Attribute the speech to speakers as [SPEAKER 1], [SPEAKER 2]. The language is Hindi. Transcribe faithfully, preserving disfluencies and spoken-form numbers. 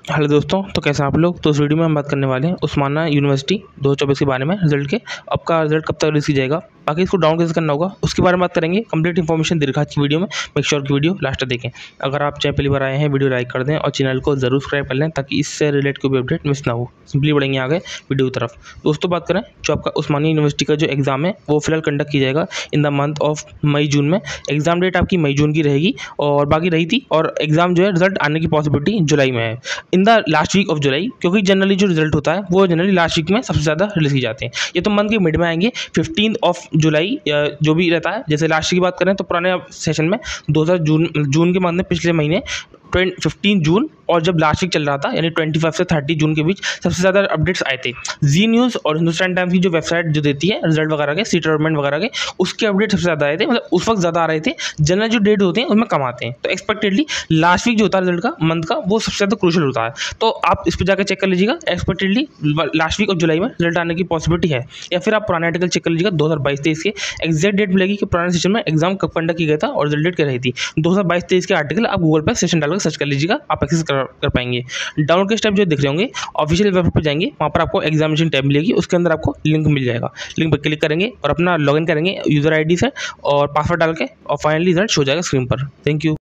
[SPEAKER 1] हेलो दोस्तों, तो कैसे हैं आप लोग। तो इस वीडियो में हम बात करने वाले हैं उस्मानिया यूनिवर्सिटी दो हज़ार चौबीस के बारे में, रिजल्ट के। आपका रिजल्ट कब तक रिलीज की जाएगा, बाकी इसको डाउन कैसे करना होगा उसके बारे में बात करेंगे। कंप्लीट इन्फॉर्मेशन दे रखा है वीडियो में, मेक श्योर की वीडियो लास्ट तक देखें। अगर आप चाहे पहली बार आए हैं, वीडियो लाइक कर दें और चैनल को जरूर सब्सक्राइब कर लें ताकि इससे रिलेटेड कोई भी अपडेट मिस ना हो। सिंपली बढ़ेंगे आगे वीडियो की तरफ। दोस्तों बात करें जो आपका उस्मानिया यूनिवर्सिटी का जो एग्जाम है वो फिलहाल कंडक्ट किया जाएगा in the month of May June में। एग्जाम डेट आपकी मई जून की रहेगी और बाकी रही थी, और एग्जाम जो है रिजल्ट आने की पॉसिबिलिटी जुलाई में है, in the last week of July, क्योंकि जनरली जो रिजल्ट होता है वो जनरली लास्ट वीक में सबसे ज़्यादा रिलीज की जाते हैं। ये तो मंथ के मिड में आएंगे, फिफ्टीन ऑफ जुलाई जो भी रहता है। जैसे लास्ट की बात करें तो पुराने सेशन में दो हज़ार जून जून के मंथ में पिछले महीने फिफ्टीन जून, और जब लास्ट वीक चल रहा था यानी पच्चीस से तीस जून के बीच सबसे ज़्यादा अपडेट्स आए थे। जी न्यूज़ और हिंदुस्तान टाइम्स की जो वेबसाइट जो देती है रिजल्ट वगैरह के, सीट अलॉटमेंट वगैरह के, उसके अपडेट सबसे ज़्यादा आए थे। मतलब उस वक्त ज़्यादा आ रहे थे। जनरल जो डेट होते हैं उनमें कम आते हैं। तो एक्सपेक्टेडली लास्ट वीक जो होता है रिजल्ट का मंथ का, वो सबसे ज़्यादा क्रूशियल होता है। तो आप इस पर जाकर चेक कर लीजिएगा। Expectedly last week of July में रिजल्ट आने की पॉसिबिलिटी है, या फिर आप पुराने आर्टिकल चेक कर लीजिएगा दो हज़ार बाईस तेईस के। एक्जैक्ट डेट मिलेगी कि पुराने सेशन में एग्जाम कब कंडक्ट किया गया था और रिजल्ट डेट क्या रही थी। दो हज़ार बाईस तेईस के आर्टिकल आप गूगल पर सेशन डालकर सर्च कर लीजिएगा, आप एक्सेस कर, कर पाएंगे। डाउनलोड के स्टेप जो दिख रहे होंगे, ऑफिशियल वेबसाइट पर जाएंगे, वहाँ पर आपको एग्जामिनेशन टैब मिलेगी, उसके अंदर आपको लिंक मिल जाएगा। लिंक पर क्लिक करेंगे और अपना लॉगिन करेंगे यूजर आईडी से और पासवर्ड डाल के, और फाइनली रिजल्ट शो जाएगा स्क्रीन पर। Thank you.